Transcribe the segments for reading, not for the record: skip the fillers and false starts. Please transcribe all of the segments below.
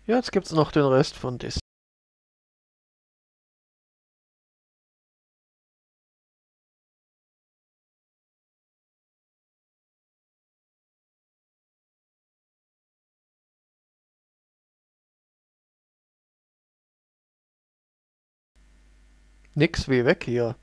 Ja, jetzt gibt's noch den Rest von Dis. Nix wie weg hier.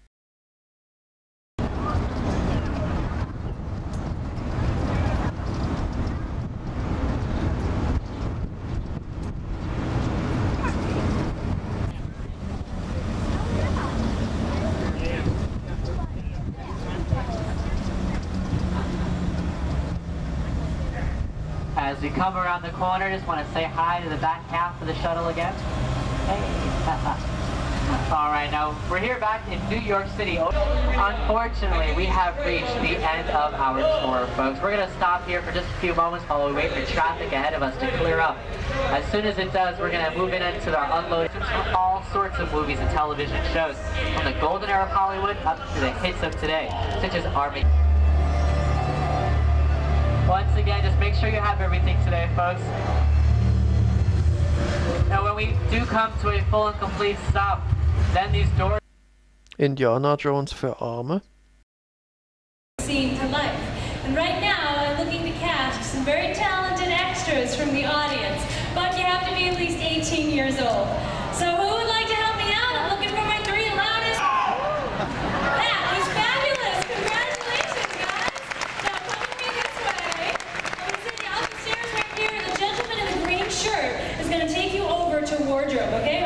As we come around the corner, just want to say hi to the back half of the shuttle again. Hey. All right, now we're here back in New York City. Unfortunately, we have reached the end of our tour, folks. We're going to stop here for just a few moments while we wait for traffic ahead of us to clear up. As soon as it does, we're going to move into our unloading from all sorts of movies and television shows, from the golden era of Hollywood up to the hits of today, such as Army. Once again, just make sure you have everything today, folks. Now, when we do come to a full and complete stop, then these doors... Indiana Jones für Arme. Scene for life. And right now, I'm looking to cast some very talented extras from the audience, but you have to be at least 18 years old. So who would like to help me out? I'm looking for my 3 loudest... That was fabulous! Congratulations, guys! Now come with me this way. I'm going to send you up the stairs right here, and the gentleman in the green shirt is going to take you over to wardrobe, okay?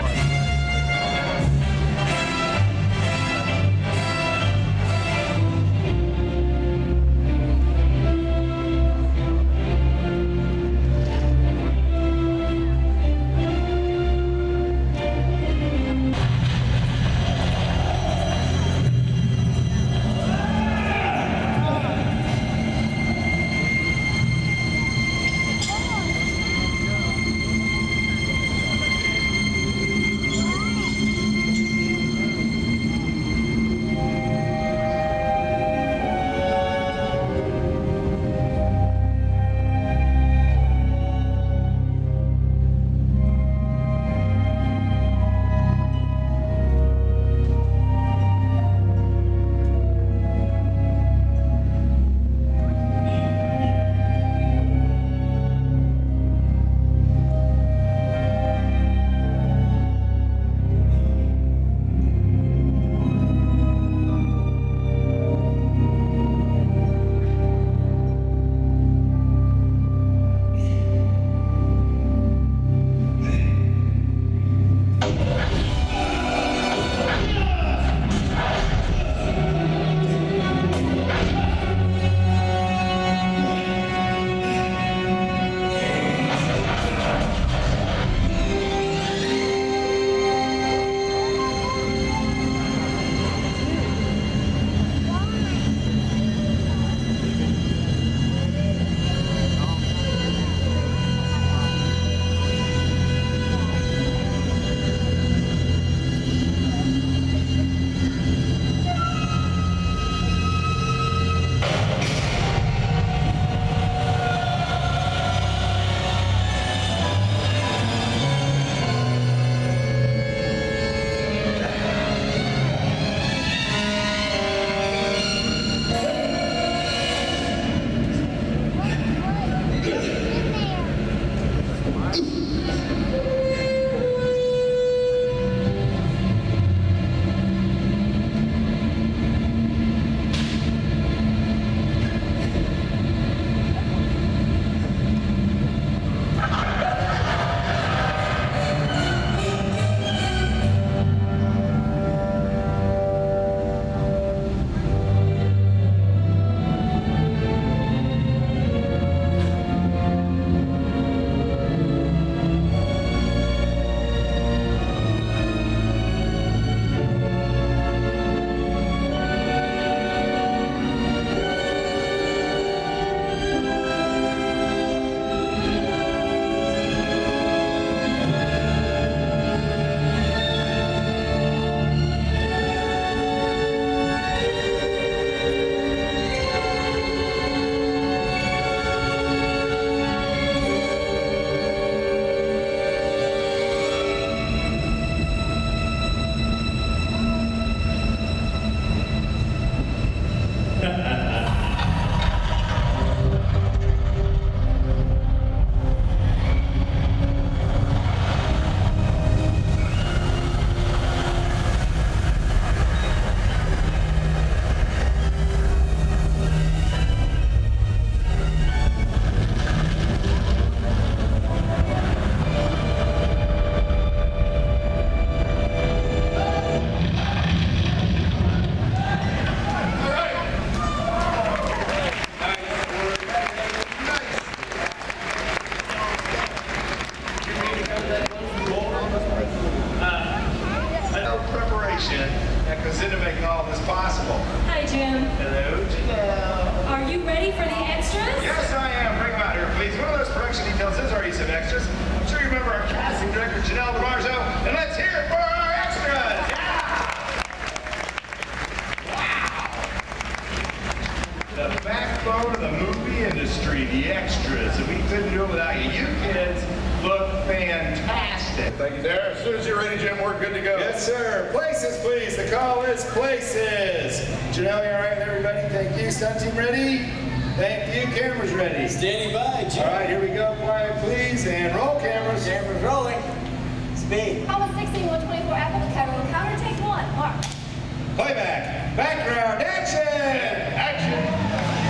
room without you. You kids look fantastic. Thank you, Dara. As soon as you're ready, Jim, we're good to go. Yes, sir. Places, please. The call is places. Janelle, you all right with everybody? Thank you. Stunt team ready? Thank you. Cameras ready? Standing by, Jim. All right, here we go. Quiet, please. And roll cameras. Cameras rolling. Speed. Almost 16, 124, Apple Capital. Counter, take one. Mark. Playback. Background. Action. Action.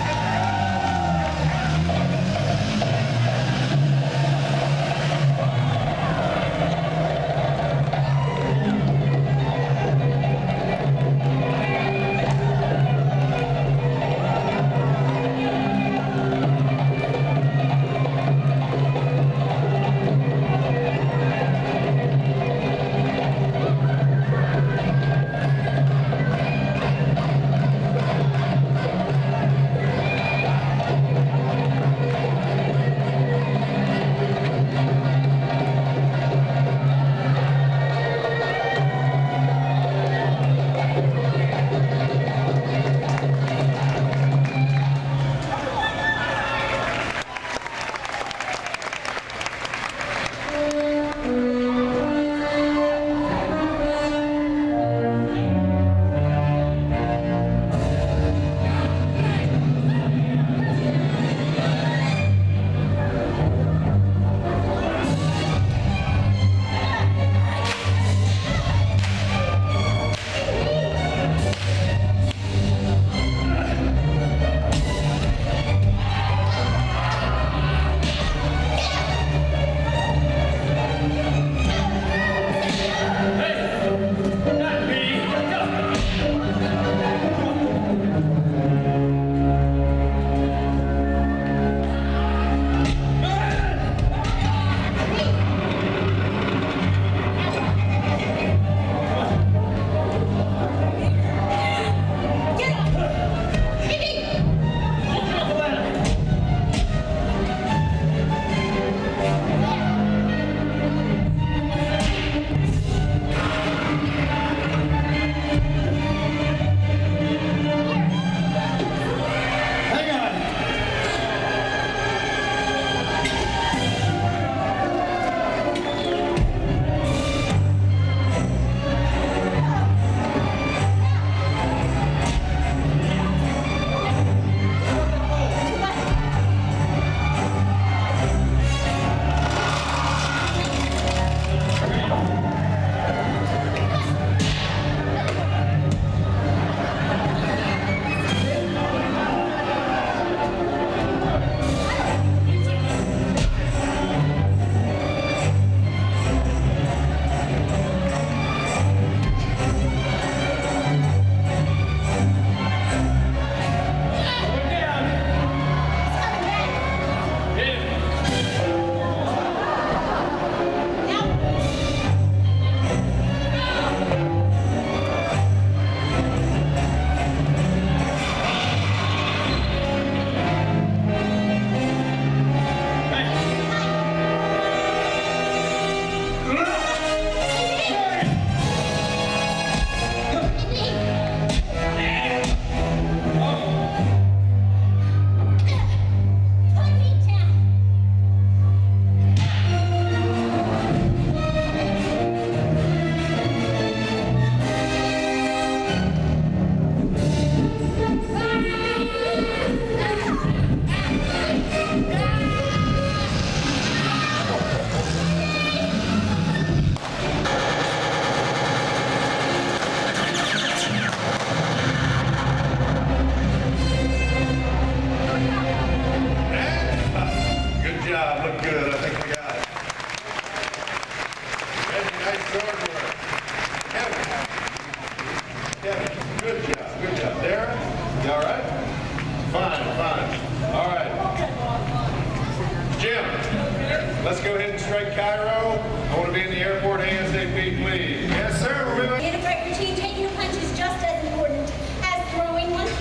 Let's go ahead and strike Cairo. I want to be in the airport ASAP, please. Yes, sir. We're moving. In a fight routine, taking a punch is just as important as throwing one.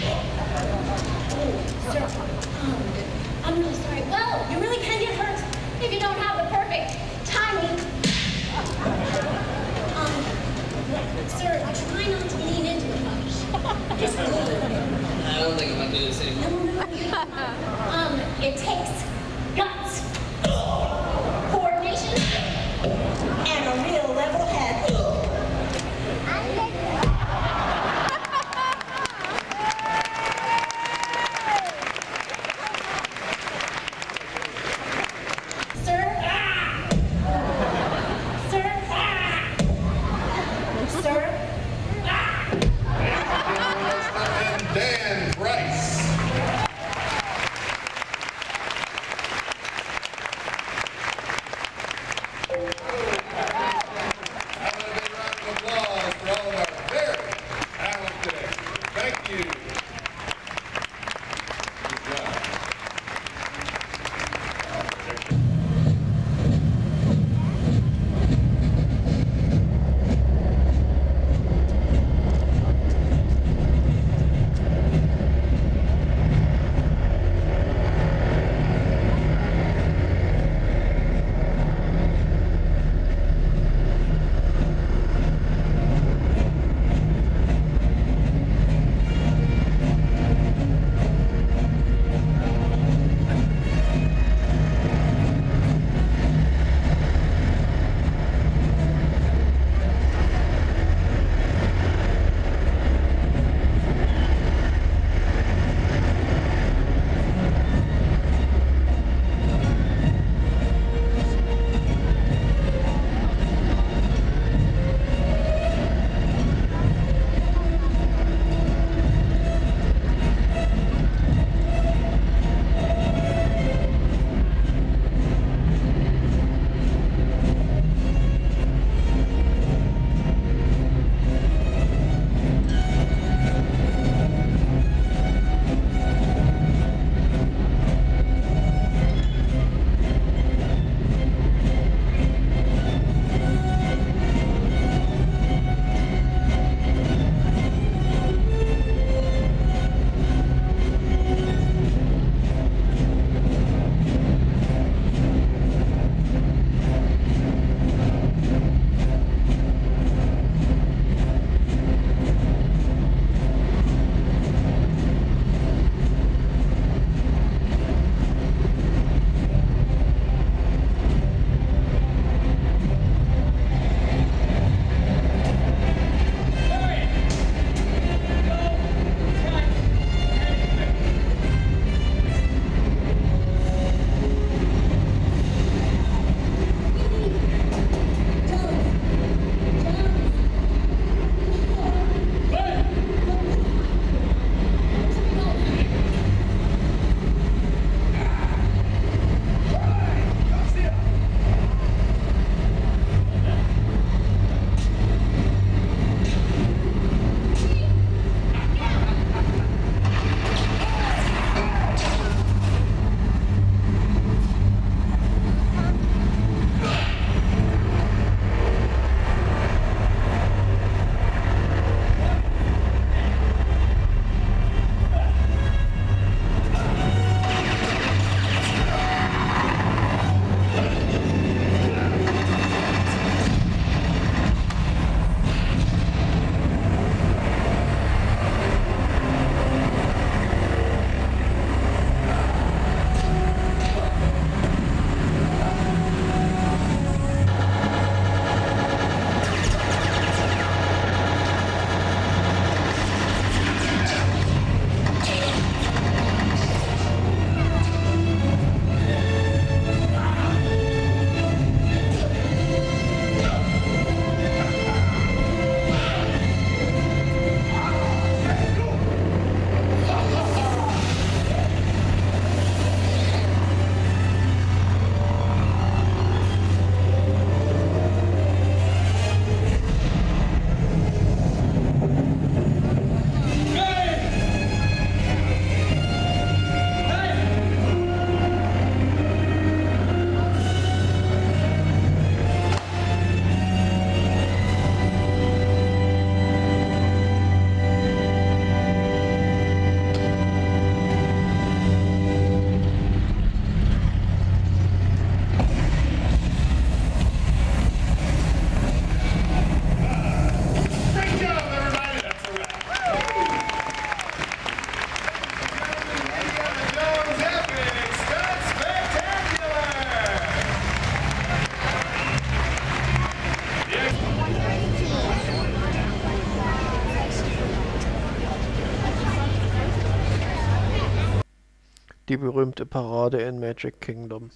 Oh, sir, I'm really sorry. Well, you really can get hurt if you don't have the perfect timing. Sir, try not to lean into the punch. Just a little bit. I don't think I'm gonna do this anymore. No. It takes guts. Die berühmte Parade in Magic Kingdom.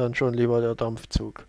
dann schon lieber der Dampfzug.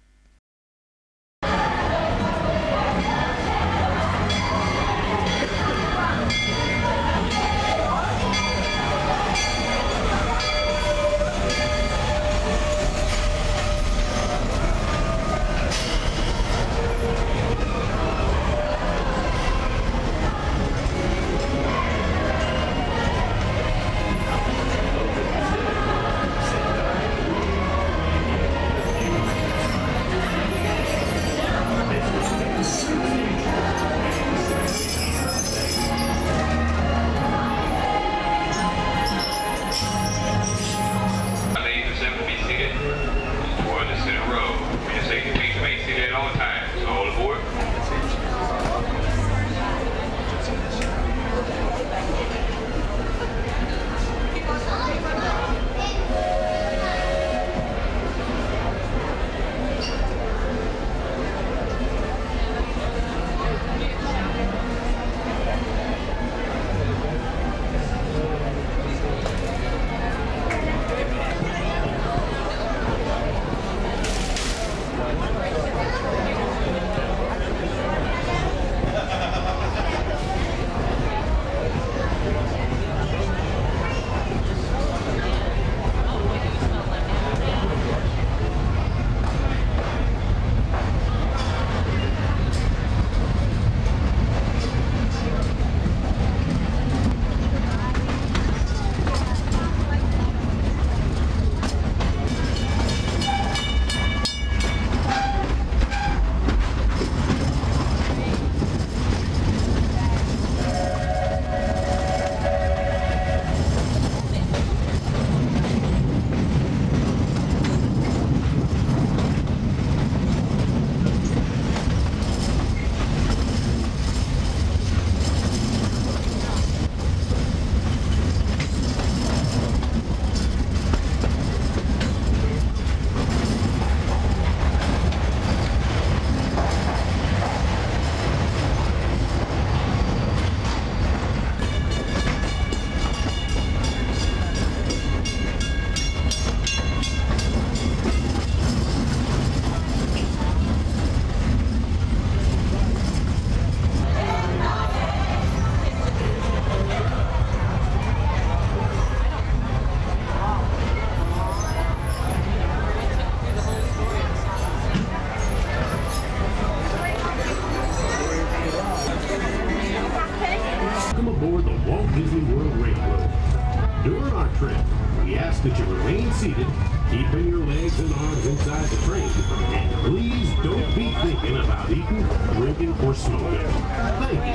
That you remain seated, keeping your legs and arms inside the train, and please don't be thinking about eating, drinking, or smoking. Thank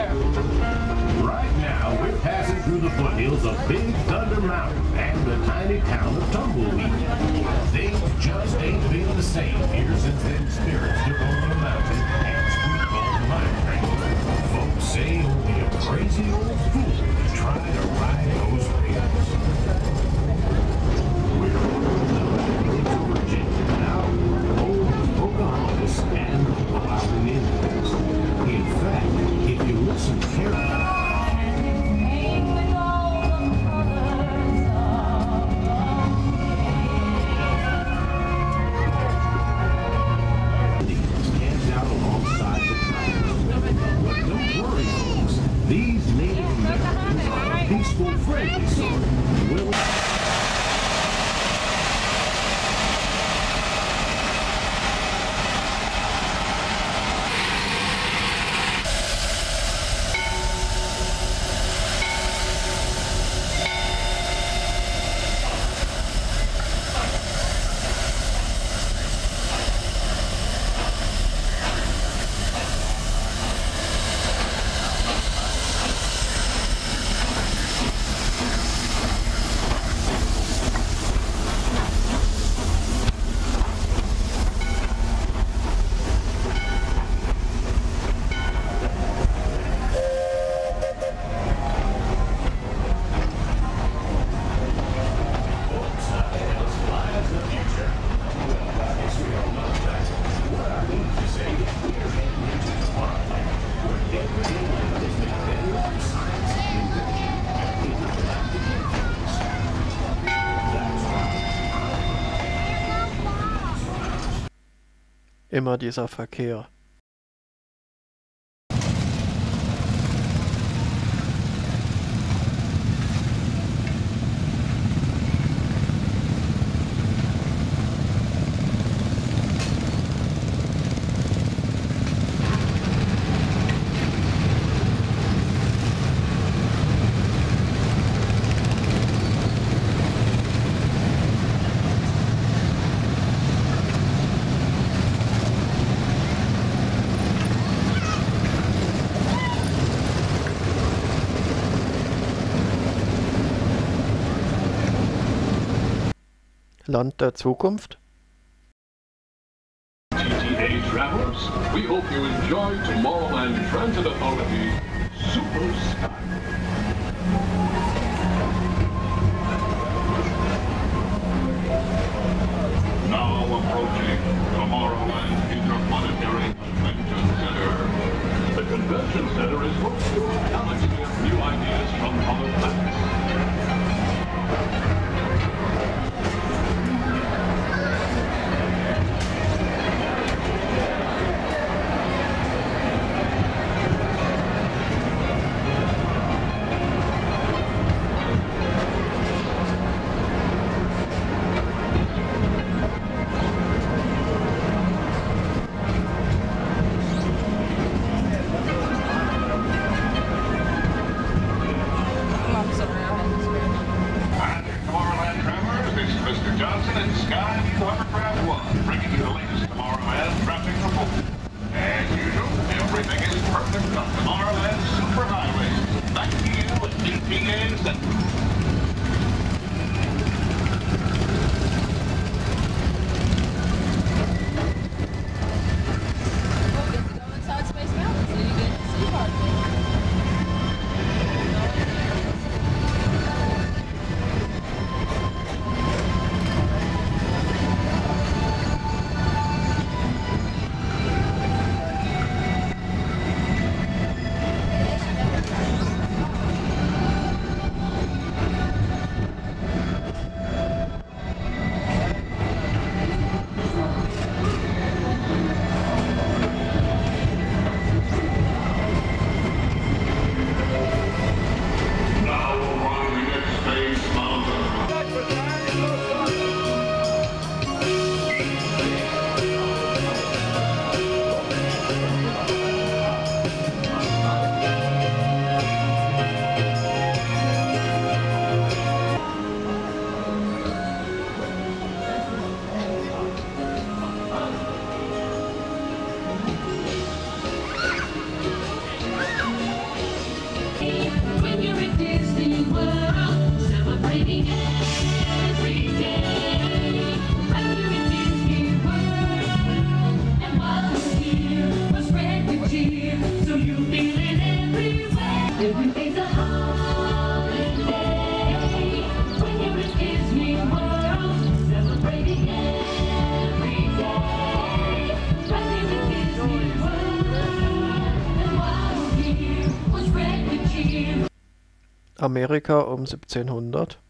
you. Right now, we're passing through the foothills of Big Thunder Mountain and the tiny town of Tumbleweed. Things just ain't been the same here since them spirits took over the mountain and spooked all the mine trains. Folks say only a crazy old fool is trying to ride those rails. And allowing Indians. In fact, if you listen carefully, camped out alongside the tracks. But don't worry, folks. These Native Americans are a peaceful, friendly sort. Immer dieser Verkehr. Land der Zukunft? GTA travelers, we hope you enjoy Tomorrowland Transit Authority Super Sky. Now approaching Tomorrowland Interplanetary Convention Center. The Convention Center is home to a galaxy of new ideas from other planets. Amerika um 1700.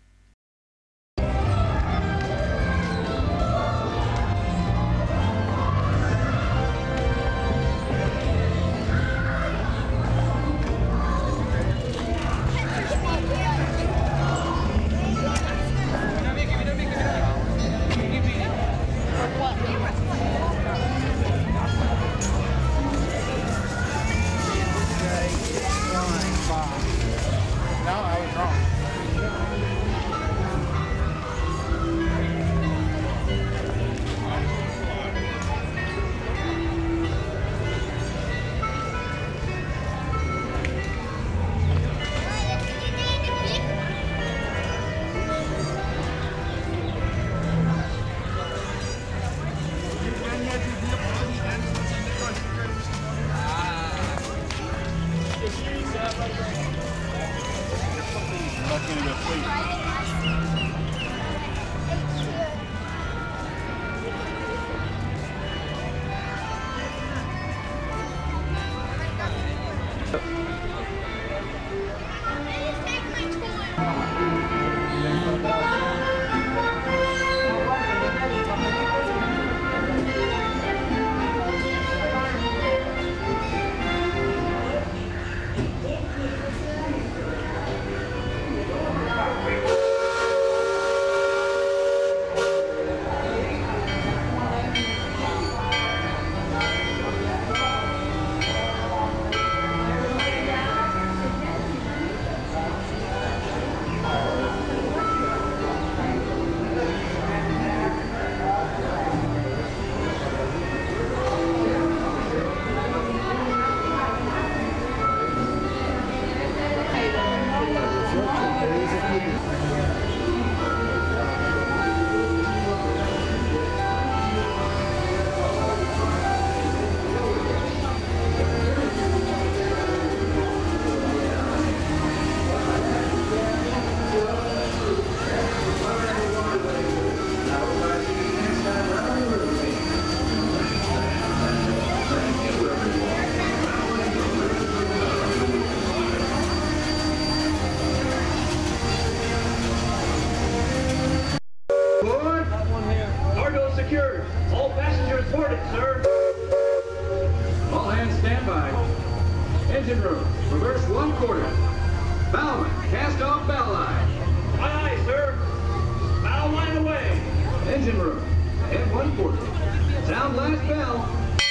Engine room, reverse 1/4. Bowman, cast off bow line. Aye, aye, sir. Bow line away. Engine room, ahead 1/4. Sound last bell.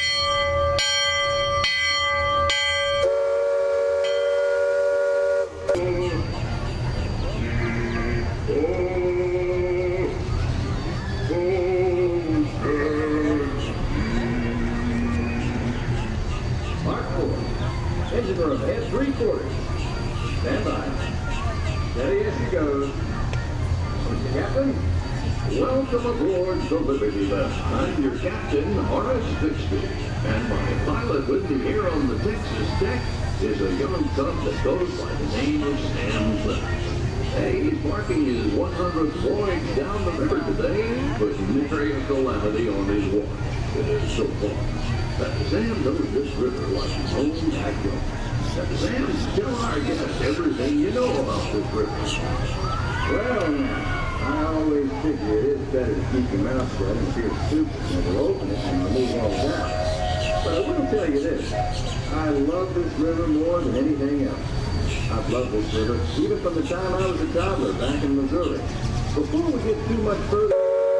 Mark 4. Engine room, ahead 3/4. Stand by. Steady as she goes. Mr. Captain, welcome aboard the Liberty Bell. I'm your captain, Horace Bixby, and my pilot with me here on the Texas deck is a young cub that goes by the name of Sam Clemens. Hey, he's marking his 100th voyage down the river today, but nary a calamity on his watch. So far. Sam knows this river like his own backyard. Sam, tell our guests everything you know about this river. Well, now, I always figure it is better to keep your mouth shut and feel stupid than to open it and remove all doubt. But I will tell you this, I love this river more than anything else. I've loved this river even from the time I was a toddler back in Missouri. Before we get too much further,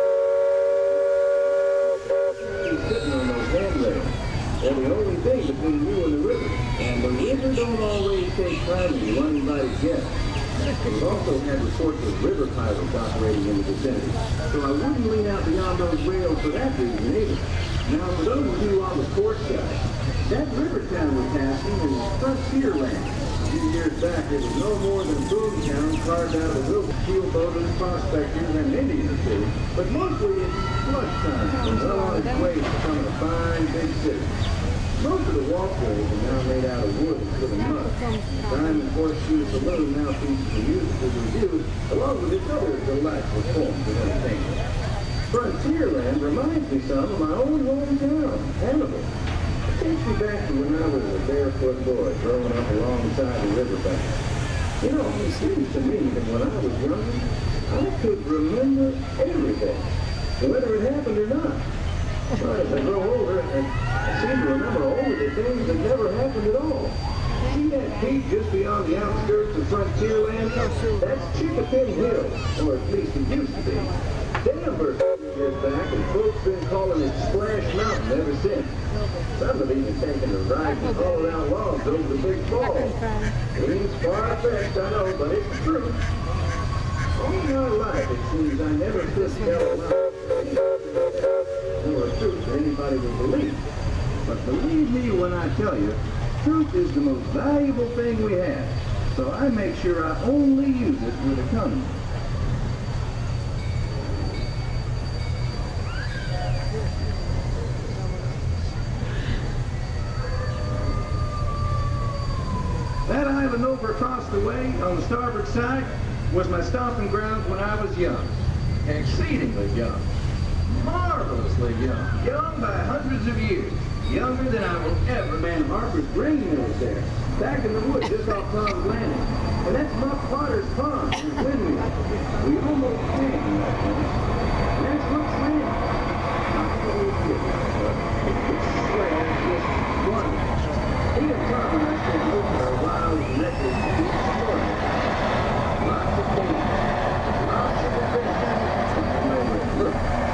he's sitting on those handrails. They're the only thing between you and the river. And the river don't always take kindly to uninvited guests. We've also had reports of river pirates operating in the vicinity, so I wouldn't lean out beyond those rails for that reason either. Now, for those of you on the port side, that river town we're passing is Frontierland. A few years back, it was no more than Boomtown carved out of the keelboaters, prospectors, and Indians too, but mostly it's flush time and well on its way to becoming a fine big city. Most of the walkways are now made out of wood instead of mud. The Diamond Horseshoe Saloon now features a musical review along with its other delightful forms of entertainment. Frontierland reminds me some of my own hometown, Hannibal. It takes me back to when I was a barefoot boy growing up alongside the riverbank. You know, it seems to me that when I was younger, I could remember everything, whether it happened or not. But as I grow older, I seem to remember only the things that never happened at all. See that peak just beyond the outskirts of Frontierland? That's Chickapin Hill, or at least it used to be. Denver years back, and folks been calling it Splash Mountain ever since. Some have even taken a ride and hauled out logs over the big falls. Seems far-fetched, I know, but it's true. All my life, it seems I never could tell nor a truth that anybody would believe. But believe me when I tell you, truth is the most valuable thing we have. So I make sure I only use it with economy. That island over across the way on the starboard side was my stomping grounds when I was young. Exceedingly young. Marvelously young. Young by hundreds of years. Younger than I will ever. Man, Harper's grain mills there. Back in the woods just off Tom's Landing. And that's Muck Potter's Pond and windmill. We almost came to that place. And that's Muck's Landing. Not the old kid. It's swear just wonderful. He and Tom and I spent most of our wild nectar each morning. Lots of things. Lots of adventures. Look.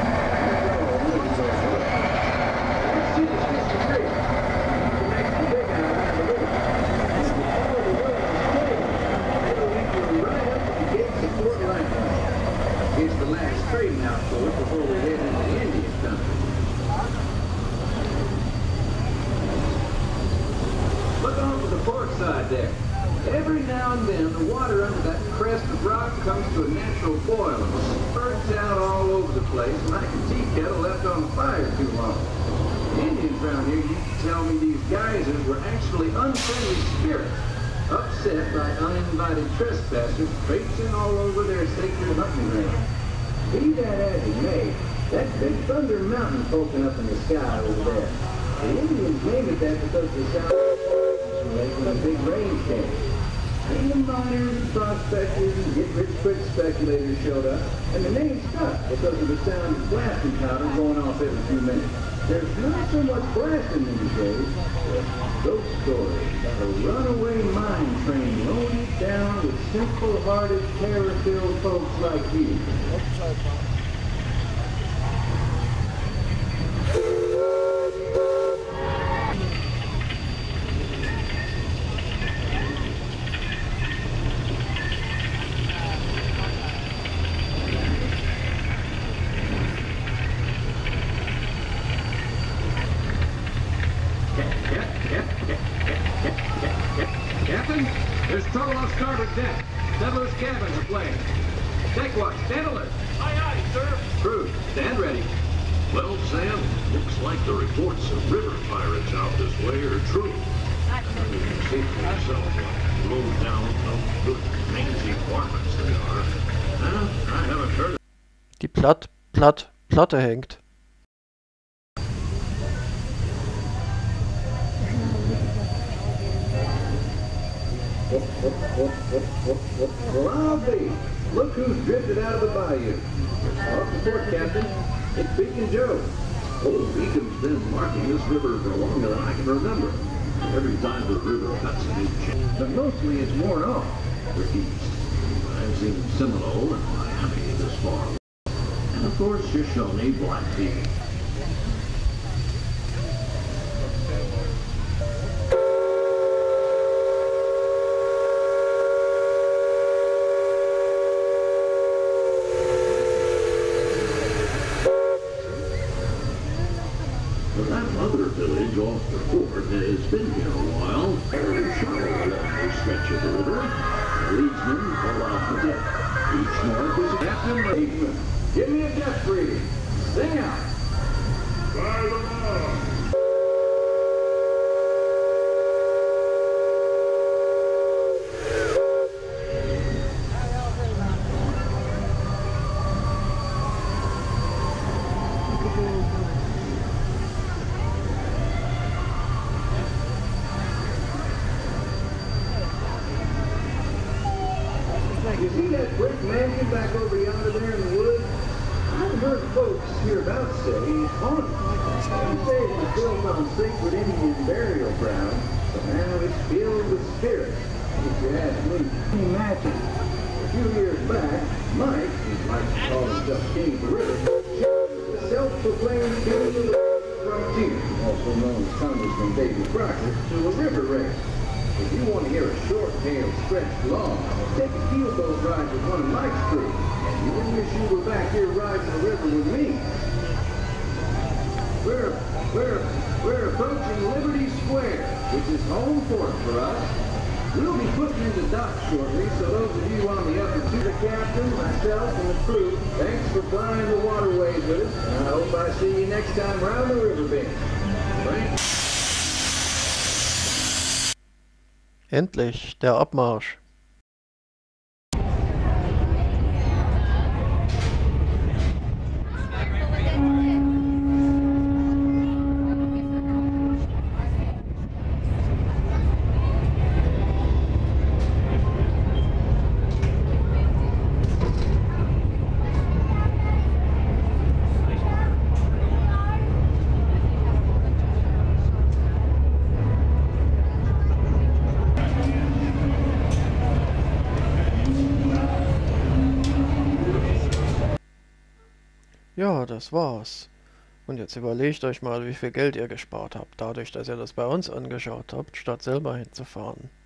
It's the last trading outpost before we head into the Indian country. Look off to the port side there. Every now and then, the water under that crest of rock comes to a natural boil and spurts out all over the place like a tea kettle left on fire too long. The Indians around here used to tell me these geysers were actually unfriendly spirits, upset by uninvited trespassers traipsing all over their sacred hunting range. Be that as it may, that's Big Thunder Mountain poking up in the sky over there. The Indians named it that because the sound when a big rain came. And the miners and prospectors and get-rich-quick speculators showed up, and the name stuck because of the sound of blasting powder going off every few minutes. There's not so much blasting these days, but ghost stories about a runaway mine train loaded down with simple-hearted, terror-filled folks like you. Captain, there's trouble on starboard deck. Settlers' cabins are playing. Deck watch, stand alert. Aye, aye, sir. Crew, stand ready. Well, Sam, looks like the reports of river pirates out this way are true. You can see for yourself what low down, no good, mangy varmints they are. I haven't heard of Die Platte hängt. Well, I'll be. Look who's drifted out of the bayou. Off the port, Captain. It's Beacon Joe. Old Beacon's been marking this river for longer than I can remember. Every time the river cuts a new channel. But mostly it's worn off. We're east. I've seen Seminole and Miami this far. And of course, Shoshone, Blackfeet. That other village off the fort has been here a while. Very shallow along this stretch of the river. The leadsmen pull out the deck. Each mark is a Captain Leadman, give me a depth reading. Sing out. Fire them up. You see that brick mansion back over yonder there in the woods? I've heard folks hereabouts say it's haunted. They say it was built on sacred Indian burial ground, but now it's filled with spirits, if you ask me. Can you imagine? A few years back, Mike, who likes to call himself King of the River, the self-proclaimed King of the Frontier, also known as Congressman David Crocker, to a river race. If you want to hear a short tale stretched long, take a keelboat ride with one of Mike's crew, and you'll wish you were back here riding the river with me. We're approaching Liberty Square, which is home port for us. We'll be putting into dock shortly, so those of you on the upper two, the captain, myself, and the crew, thanks for flying the waterways with us, and I hope I see you next time round the river bend. Thanks. Endlich, der Abmarsch. Ja, das war's. Und jetzt überlegt euch mal, wie viel Geld ihr gespart habt, dadurch, dass ihr das bei uns angeschaut habt, statt selber hinzufahren.